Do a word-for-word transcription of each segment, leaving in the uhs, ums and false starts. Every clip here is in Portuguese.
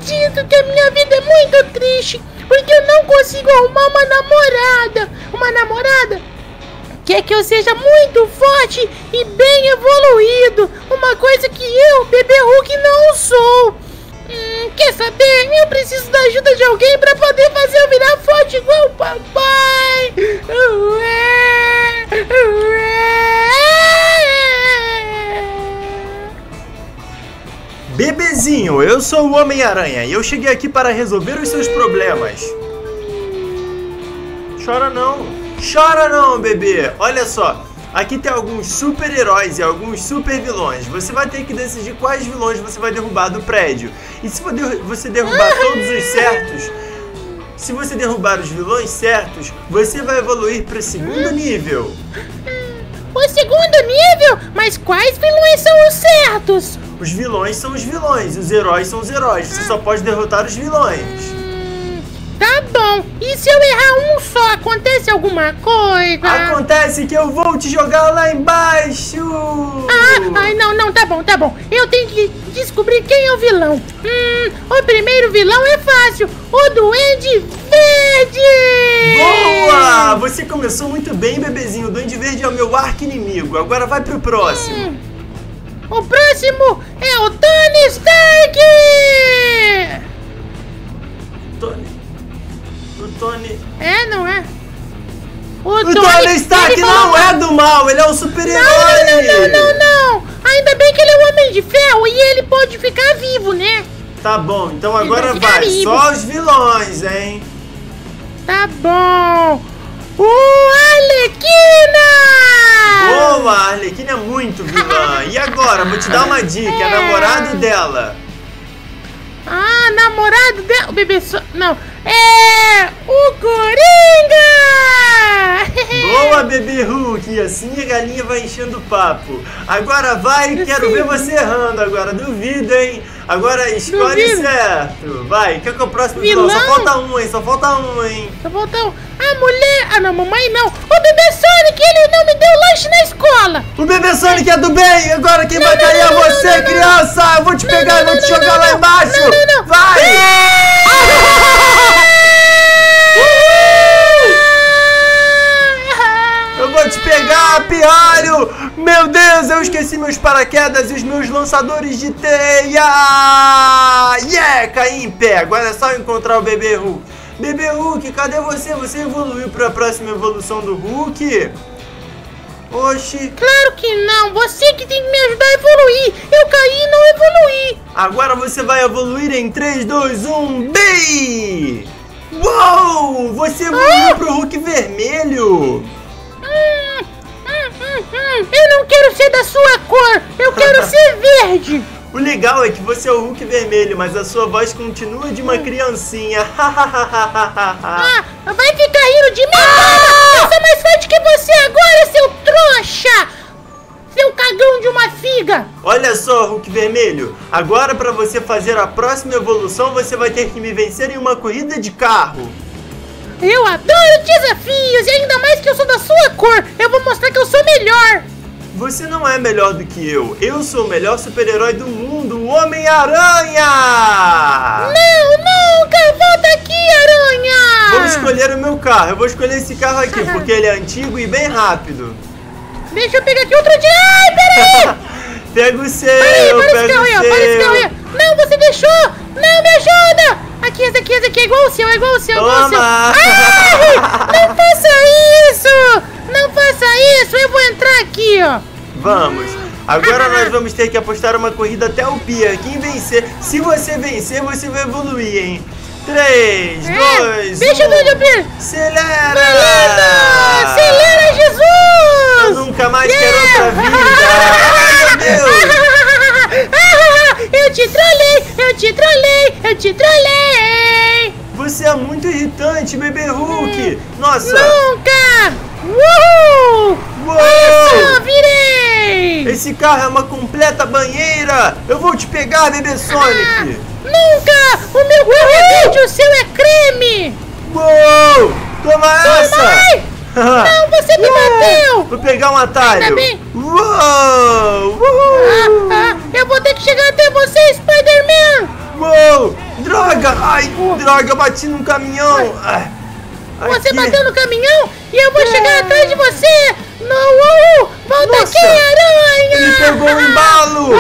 acredito que a minha vida é muito triste, porque eu não consigo arrumar uma namorada. Uma namorada quer que eu seja muito forte e bem evoluído. Uma coisa que eu, bebê Hulk, não sou. Hum, quer saber? Eu preciso da ajuda de alguém pra poder fazer eu virar forte igual o papai. Ué, ué. Bebezinho, eu sou o Homem-Aranha e eu cheguei aqui para resolver os seus problemas. Chora não, chora não, bebê. Olha só, aqui tem alguns super-heróis e alguns super-vilões. Você vai ter que decidir quais vilões você vai derrubar do prédio. E se você derrubar todos os certos, se você derrubar os vilões certos, você vai evoluir para o segundo nível. O segundo nível? Mas quais vilões são os certos? Os vilões são os vilões, os heróis são os heróis. Você só pode derrotar os vilões. Tá bom. E se eu errar um só, acontece alguma coisa? Acontece que eu vou te jogar lá embaixo. Ah, ai, não, não, tá bom, tá bom. Eu tenho que descobrir quem é o vilão. Hum, o primeiro vilão é fácil. O Duende Verde. Boa! Você começou muito bem, bebezinho. O Duende Verde é o meu arqui-inimigo. Agora vai pro próximo. Hum, o próximo é o Tony Stark. Tony... O Tony... É, não é? O, o Tony, Tony Stark não é do mal, ele é um super-herói! Não, não, não, não, não! Ainda bem que ele é o Homem de Ferro e ele pode ficar vivo, né? Tá bom, então ele agora vai, vai só os vilões, hein? Tá bom! O Arlequina! Boa, a Arlequina é muito vilã. E agora, vou te dar uma dica, é namorado dela. Ah, namorado dela? O bebê só... Não, é... o Coringa! Boa, bebê Hulk! E assim a galinha vai enchendo o papo. Agora vai, quero Sim. ver você errando agora. Duvido, hein? Agora escolhe Duvido. certo. Vai, quer que é o próximo vilão? vilão? Só falta um, hein? Só falta um, hein? Só falta um. A mulher... Ah, não, mamãe não. O bebê Sonic, ele não me deu lanche na escola. O bebê Sonic é do bem. Agora quem não, vai não, cair não, é não, você, não, não, criança. Eu vou te não, pegar e não, vou te não, jogar não, lá não, embaixo. Não, não, não. Vai! Eu vou te pegar, pirralho! Meu Deus, eu esqueci meus paraquedas e os meus lançadores de teia! Yeah, caí em pé. Agora é só encontrar o bebê Hulk. Bebê Hulk, cadê você? Você evoluiu para a próxima evolução do Hulk? Oxi. Claro que não, você que tem que me ajudar a evoluir. Eu caí e não evoluí. Agora você vai evoluir em três, dois, um, B! Uou! Você evoluiu ah? pro Hulk vermelho! Hum, hum, hum, hum. Eu não quero ser da sua cor, eu quero ser verde. O legal é que você é o Hulk vermelho, mas a sua voz continua de uma criancinha. Ah, vai ficar rindo de mim? Ah! Eu sou mais forte que você agora, seu trouxa! Seu cagão de uma figa! Olha só, Hulk vermelho, agora para você fazer a próxima evolução, você vai ter que me vencer em uma corrida de carro. Eu adoro desafios, e ainda mais que eu sou da sua cor. Eu vou mostrar que eu sou melhor. Você não é melhor do que eu. Eu sou o melhor super-herói do mundo, o Homem-Aranha! Não, nunca! Volta aqui, Aranha! Vou escolher o meu carro. Eu vou escolher esse carro aqui, porque ele é antigo e bem rápido. Deixa eu pegar aqui outro dia. Ai, peraí! Pega o seu, para, para pega o aí, seu. para esse carro aí. Não, você deixou! Não, me ajuda! Aqui, esse aqui, esse aqui é igual o seu, é igual o seu, igual o seu. Toma! Ai, não faça isso! Não faça isso! Eu vou entrar aqui, ó. Vamos. Agora nós vamos ter que apostar uma corrida até o pier. Quem vencer, se você vencer, você vai evoluir, hein? três, dois, um... Deixa eu ver o pier! Acelera! Beleza! Acelera, Jesus! Eu nunca mais yeah! quero outra vida! Ai, meu Deus! Eu te trolei! Eu te trolei! Eu te trolei! Você é muito irritante, bebê Hulk! Nossa! Nunca! Uhul! Uou! Olha só, virei! Esse carro é uma completa banheira! Eu vou te pegar, bebê Sonic! Ah, nunca! O meu carro é verde, o seu é creme! Uou! Toma essa! Ai! Não, você me bateu! Vou pegar um atalho! Ainda bem! Uou! Ah, ah, eu vou ter que chegar até você, Spider-Man! Uou! Droga! droga! Ai, droga, eu bati num caminhão! Ah, Você aqui. bateu no caminhão e eu vou chegar atrás de você! Não! Uh, volta Nossa, aqui, aranha! Ele pegou o embalo!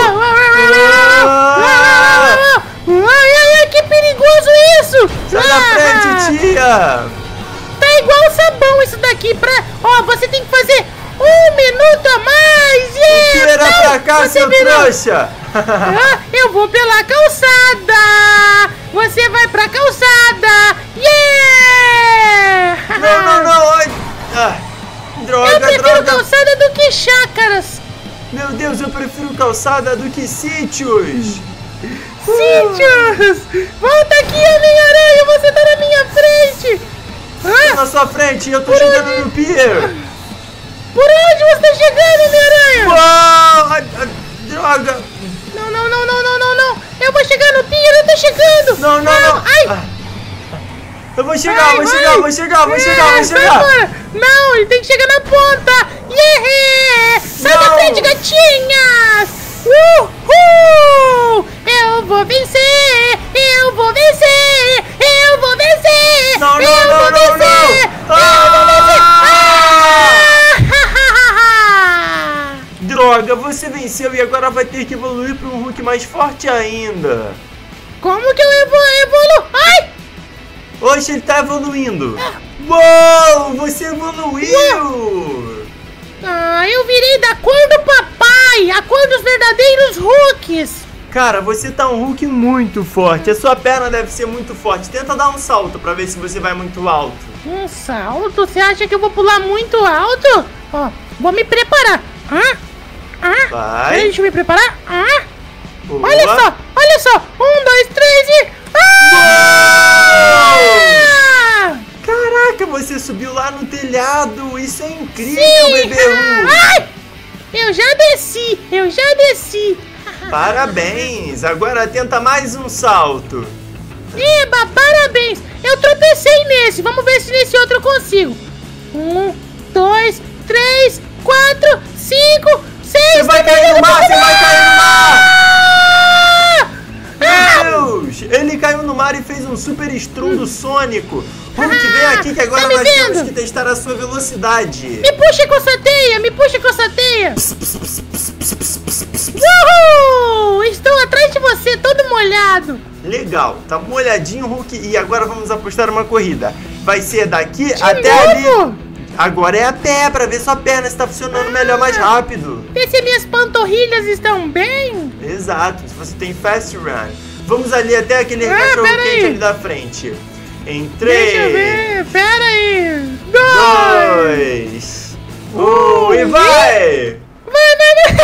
Ah! Ai, ai, ai, que perigoso isso! Sai da frente, tia! Tá igual sabão isso daqui pra... Ó, você tem que fazer um minuto a mais! Yeah! Vira Não, pra cá, você seu virou. trouxa! Ah, eu vou pela calçada! Você vai pra calçada! Yeah! Não, não, não! Ai. Ah, droga, Eu prefiro droga! calçada do que chácaras! Meu Deus, eu prefiro calçada do que sítios! Sítios! Volta aqui, Homem-Aranha! Você tá na minha frente! Tô Ah, na sua frente, eu tô chegando no pier! por onde você tá chegando, Homem-Aranha? Uau! Ai, ai, droga! Não, não, não, não, não, não, não! Eu vou chegar no pier, eu tô chegando! Não, não, não! Ai! Ah, eu vou chegar, Ai, vou vai. chegar, vou chegar, vou chegar, vou É, sai chegar! fora. Não, ele tem que chegar na ponta! Yeah! Sai da Não. frente, gatinhas! Uhul! Eu vou vencer! Eu vou vencer! Eu vou vencer! Não, não, eu não, vou não, vencer! não. Eu vou vencer! Ah! Droga, você venceu e agora vai ter que evoluir para um Hulk mais forte ainda! Como que eu evo evoluo? Ai! Oxe, ele tá evoluindo! Uou! Você evoluiu! Ah, eu virei da cor do papai! A cor dos verdadeiros Hulks! Cara, você tá um Hulk muito forte. A sua perna deve ser muito forte. Tenta dar um salto pra ver se você vai muito alto. Um salto? Você acha que eu vou pular muito alto? Ó, vou me preparar. Ah, ah. Vai. Peraí, deixa eu me preparar. Ah, Boa. olha só, olha só. Um, dois, três e... Ah! Caraca, você subiu lá no telhado. Isso é incrível, Sim. bebê Hulk. Ai, eu já desci, eu já desci. Parabéns. Agora tenta mais um salto. Eba, parabéns. Eu tropecei nesse. Vamos ver se nesse outro eu consigo. Um, dois, três, quatro, cinco, seis... Você vai cair no mar, você vai cair no mar. Ah! Meu Deus, ele caiu no mar e fez um super estrondo sônico. Hulk, vem aqui que agora Tá me nós temos vendo? que testar a sua velocidade. Me puxa com essa teia, me puxa com essa teia. Uhul! Estou atrás de você, todo molhado. Legal, tá molhadinho, Hulk. E agora vamos apostar uma corrida. Vai ser daqui De até novo? ali. Agora é a pé, pra ver sua perna se tá funcionando melhor, mais rápido. Vê se minhas panturrilhas estão bem. Exato, se você tem fast run. Vamos ali até aquele Ah, cachorro pera quente aí. ali da frente. Em Deixa eu três, ver, pera aí. Dois. dois, um e vai! Vai, vai, vai.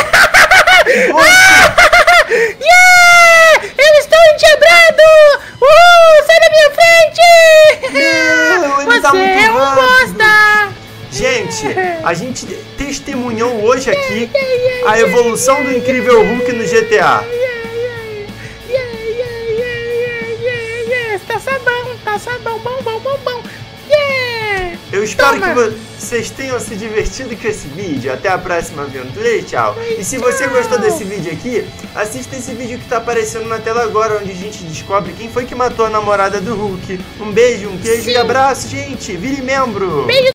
Yeah! Eu estou endiabrado! Uh, sai da minha frente! Não, ele Você tá muito é um rápido. bosta! Gente, a gente testemunhou hoje aqui a evolução do incrível Hulk no G T A. Tá sabão, tá sabão, bom, bom, bom, bom. Yeah! Eu espero Toma. que vocês tenham se divertido com esse vídeo. Até a próxima aventura e tchau. E se você Tchau. gostou desse vídeo aqui, assista esse vídeo que tá aparecendo na tela agora, onde a gente descobre quem foi que matou a namorada do Hulk. Um beijo, um queijo Sim. e abraço, gente. Vire membro. Beijo.